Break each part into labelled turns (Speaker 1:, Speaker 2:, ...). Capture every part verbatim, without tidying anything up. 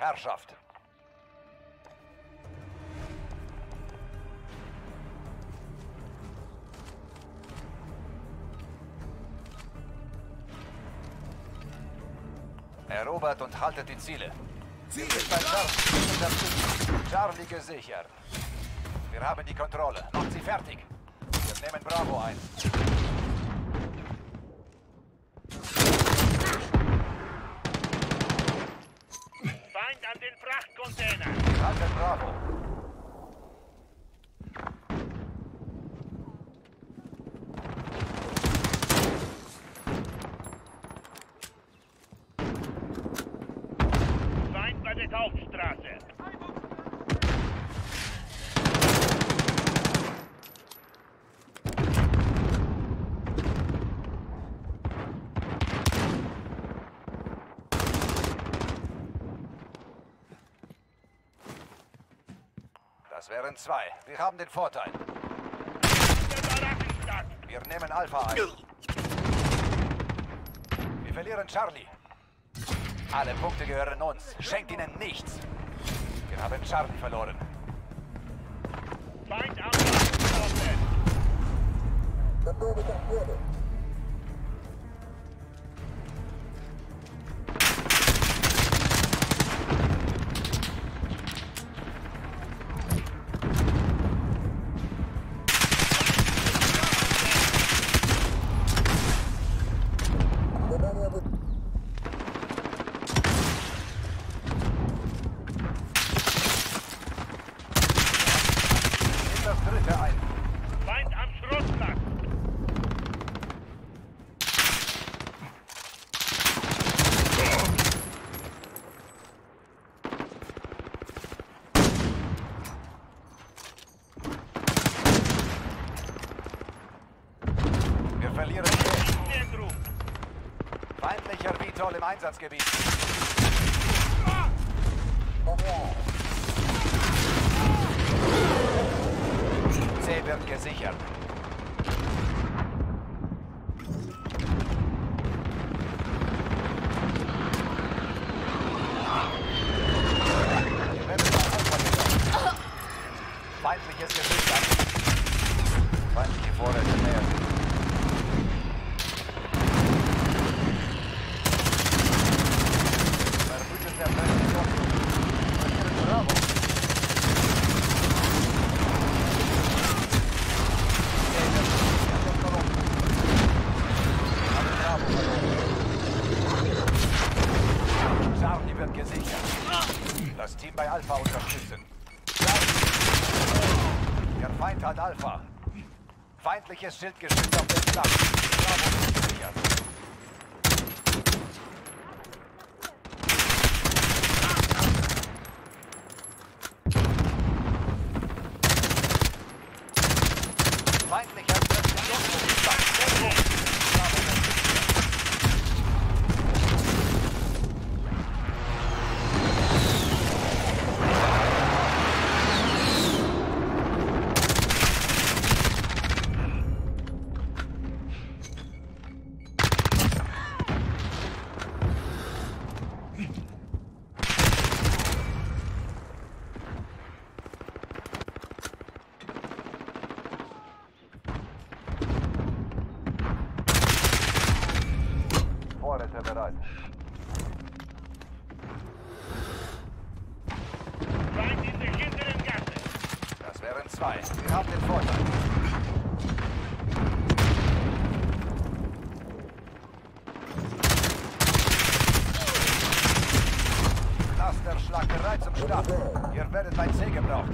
Speaker 1: Herrschaft. Erobert und haltet die Ziele.
Speaker 2: Ziele!
Speaker 1: Bei Charlie. Charlie gesichert. Wir haben die Kontrolle. Macht sie fertig. Wir nehmen Bravo ein.
Speaker 3: Feind an den Frachtcontainer.
Speaker 1: Wir halten Bravo.
Speaker 3: Feind bei der Hauptstraße.
Speaker 1: Das wären zwei. Wir haben den Vorteil.
Speaker 3: Der Barackenstadt.
Speaker 1: Wir nehmen Alpha ein. Wir verlieren Charlie. Alle Punkte gehören uns. Schenkt ihnen nichts. Wir haben Charlie verloren.
Speaker 3: Feind am Frachtcontainer.
Speaker 1: In das dritte ein.
Speaker 3: Feind am Schrottplatz.
Speaker 1: Wir verlieren
Speaker 3: Zentrum.
Speaker 1: feindlicher Vitol im Einsatzgebiet. C wird gesichert. Wir werden bei Alpha getroffen. Feindliches Geschütz an. Feindliche Vorräte näher sind. Verbündeter Präsident. Verlieren Bravo. Charlie wird gesichert. Das Team bei Alpha unterstützen. Der Feind hat Alpha. Feindliches Schildgeschütz auf dem Platz. Bravo wird gesichert. Feindlicher Präzisionsmobil. Bravo wird gesichert. Vorräte bereit.
Speaker 3: Feind in der hinteren Gasse.
Speaker 1: Das wären zwei. Wir haben den Vorteil. Clusterschlag bereit zum Start. Ihr werdet bei C gebraucht.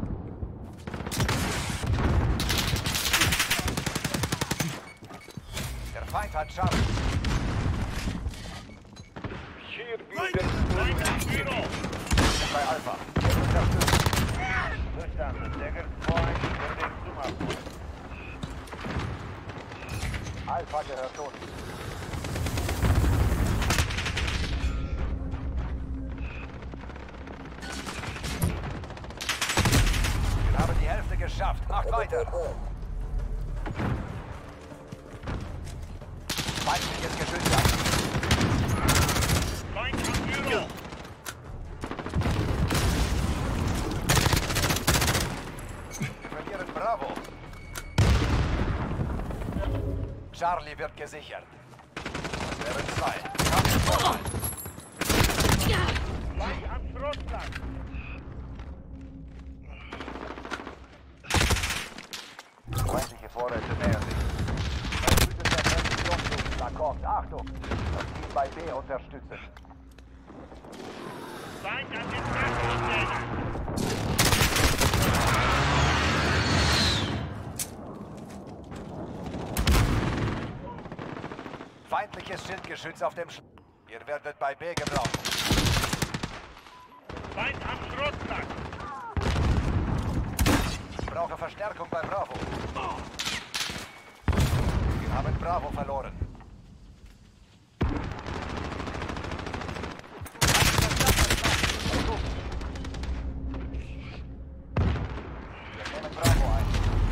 Speaker 1: Der Feind hat Charlie.
Speaker 3: Feind am Büro.
Speaker 1: Bei Alpha. Unterstützt.
Speaker 3: Verstanden. Decker Point für den Zumabus.
Speaker 1: Alpha gehört uns. Wir haben die Hälfte geschafft. Macht weiter. Feindliches Geschütz an.
Speaker 3: Feind am Büro.
Speaker 1: Charlie wird gesichert. Das wären zwei. Wir haben den Vorteil.
Speaker 3: Feind am Schrottplatz.
Speaker 1: Feindliche Vorräte nähern sich. Bei Süden der Präzisionsluft. Da kommt. Achtung! Das Team bei B unterstützen.
Speaker 3: Feind an den Tragcontainer.
Speaker 1: Feindliches Schildgeschütz auf dem Sch... Ihr werdet bei B gebraucht.
Speaker 3: Feind am Schrottplatz.
Speaker 1: Ich brauche Verstärkung bei Bravo. Wir haben Bravo verloren. Wir nehmen Bravo ein.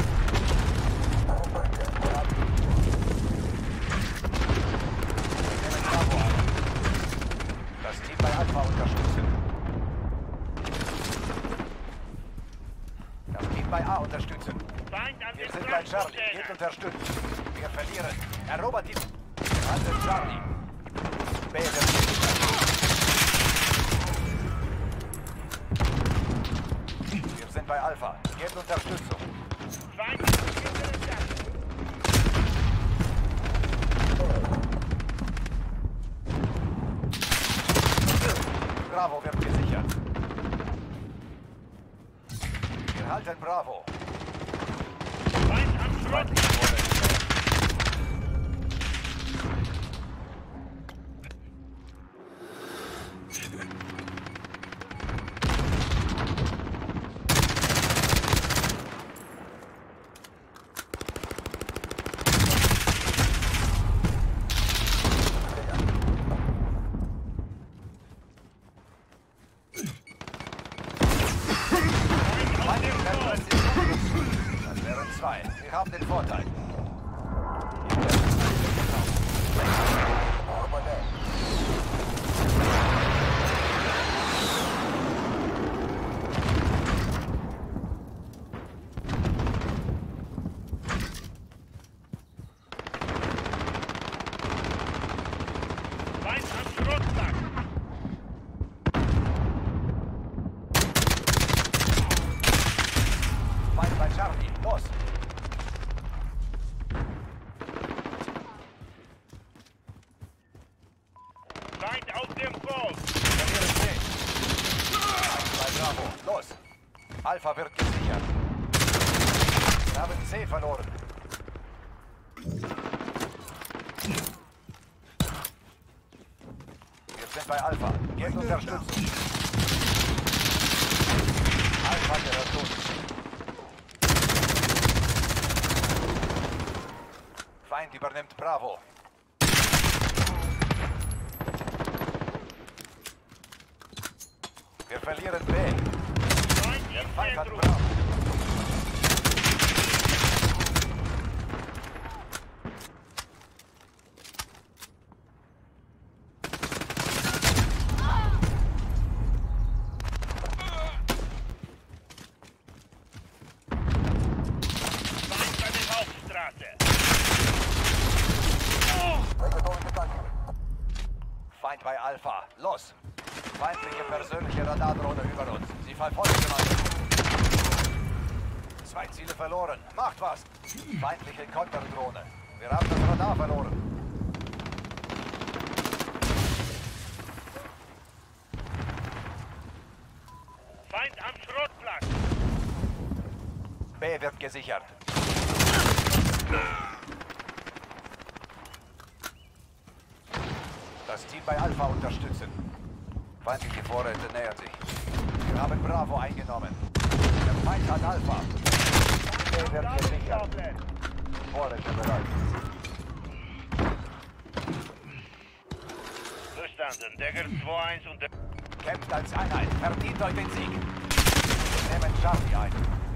Speaker 1: Wir nehmen Bravo ein. Das Team bei Alpha unterstützen. Das Team bei A unterstützen.
Speaker 3: Feind an
Speaker 1: Wir
Speaker 3: den
Speaker 1: sind bei Charlie. Geht
Speaker 3: Tragcontainer.
Speaker 1: unterstützt. Wir verlieren. Erobert die... Wir halten Charlie. B wird gesichert. Wir sind bei Alpha. Gebt Unterstützung.
Speaker 3: Feind am mittleren Dach.
Speaker 1: Bravo wird gesichert. Wir halten Bravo.
Speaker 3: Feind am Schrottplatz.
Speaker 1: Das wären zwei. Wir haben den Vorteil.
Speaker 3: Feind am Schrottplatz.
Speaker 1: Feind bei Charlie. Los!
Speaker 3: Feind auf dem Boot.
Speaker 1: Verlieren C. Feind bei Bravo. Los! Alpha wird gesichert. Wir haben C verloren. Wir sind bei Alpha. Gebt Unterstützung. Alpha gehört uns. Feind übernimmt Bravo. Wir verlieren B.
Speaker 3: Feind
Speaker 1: Der
Speaker 3: im
Speaker 1: Feind hat
Speaker 3: Zentrum.
Speaker 1: Bravo.
Speaker 3: Feind bei der Hauptstraße.
Speaker 1: Feind bei Alpha. Los! Feindliche persönliche Radardrohne über uns. Sie verfolgen uns. Zwei Ziele verloren. Macht was! Feindliche Konterdrohne. Wir haben das Radar verloren.
Speaker 3: Feind am Schrottplatz.
Speaker 1: B wird gesichert. Das Team bei Alpha unterstützen. Feindliche Vorräte nähern sich. Wir haben Bravo eingenommen. Der Feind hat Alpha. B wird gesichert. Vorräte bereit.
Speaker 3: Verstanden. Dagger zwei eins und der...
Speaker 1: Kämpft als Einheit. Verdient euch den Sieg. Wir nehmen Charlie ein.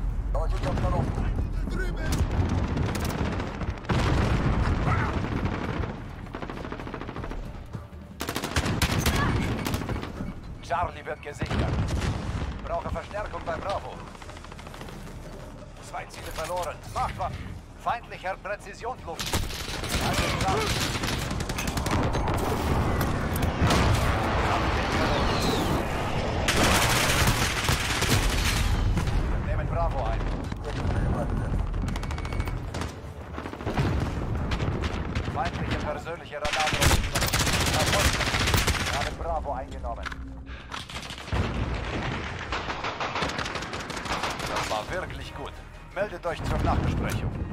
Speaker 1: Charlie wird gesichert. Brauche Verstärkung bei Bravo. Zwei Ziele verloren. Macht was. Feindlicher Präzisionsluft. Alles klar. Wir nehmen Bravo ein. Feindliche persönliche Radardrohne über uns. Wir haben Bravo eingenommen. Das war wirklich gut. Meldet euch zur Nachbesprechung.